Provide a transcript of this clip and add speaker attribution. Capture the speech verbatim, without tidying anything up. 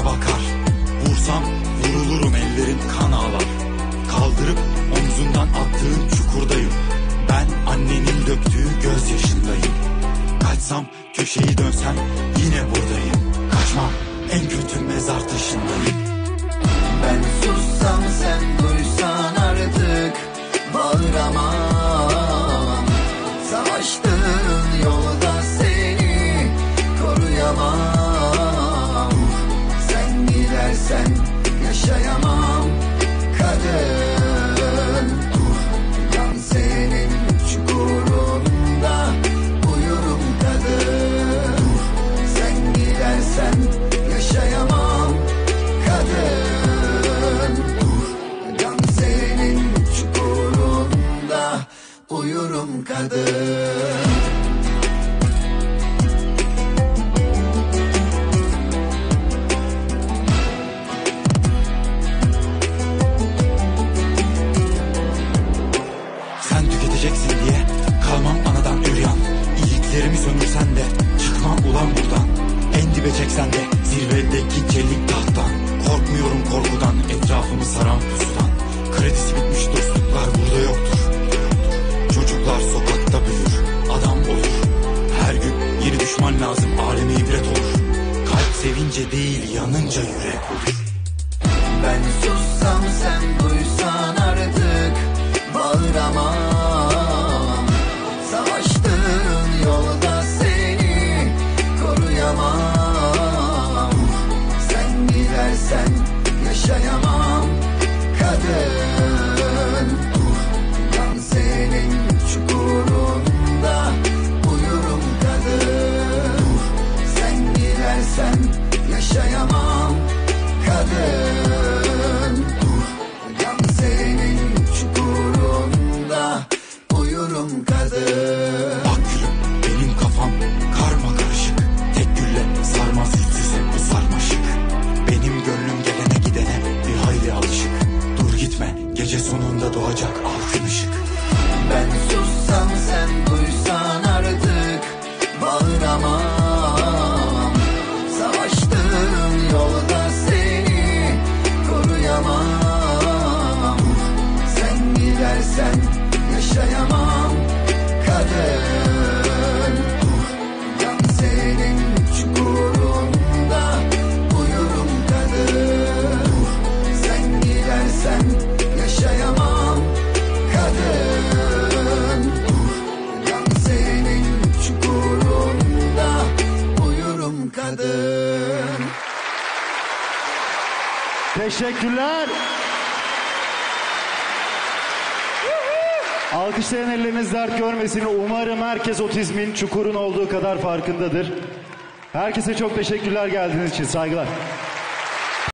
Speaker 1: bana bakar. Vursam vurulurum, ellerim kan ağlar. Kaldırıp omzundan attığın çukurdayım. Ben annenin döktüğü gözyaşındayım. Kaçsam, köşeyi dönsem yine buradayım. Kaçmam, en kötü mezar taşındayım.
Speaker 2: Ben sussam sen duysan artık bağıramam. Savaştığın yolda seni koruyamam. Sen gidersen yaşayamam kadın. Yan senin çukurunda uyurum kadın. Sen gidersen yaşayamam kadın. Yan senin çukurunda uyurum kadın.
Speaker 1: Sen tüketeceksin diye kalmam anadan üryan. İyiliklerimi sömürsen de çıkmam ulan buradan. En dibe çeksen de zirvedeki çelik tahttan. Korkmuyorum korkudan, etrafımı saran pusudan. Kredisi bitmiş dostluklar burada yoktur. Çocuklar sokakta büyür, adam olur. Her gün yeni düşman lazım, aleme ibret olur. Kalp sevince değil, yanınca yürek olur.
Speaker 2: Ben sussam sen duysan artık bağıramam. Savaştığın yolda seni koruyamam. Sen gidersen yaşayamam kadın. Yan senin çukurunda uyurum kadın. Sen gidersen yaşayamam kadın. Yan senin çukurunda uyurum kadın.
Speaker 1: Bak gülüm, benim kafam karma karışık. Tek gülle sarmaz güçsüzse bu sarmaşık. Benim gönlüm gelene gidene bir hayli alışık. Dur gitme, gece sonunda doğacak altın ışık.
Speaker 2: Ben sussam sen duysan artık bağıramam. Savaştığın yolda seni koruyamam. Sen gidersen yaşayamam kadın. Yan senin çukurunda uyurum kadın. Sen gidersen yaşayamam kadın. Yan senin çukurunda uyurum kadın.
Speaker 3: Teşekkürler. Alkışlayan elleriniz dert görmesin. Umarım herkes otizmin çukurun olduğu kadar farkındadır. Herkese çok teşekkürler geldiğiniz için. Saygılar.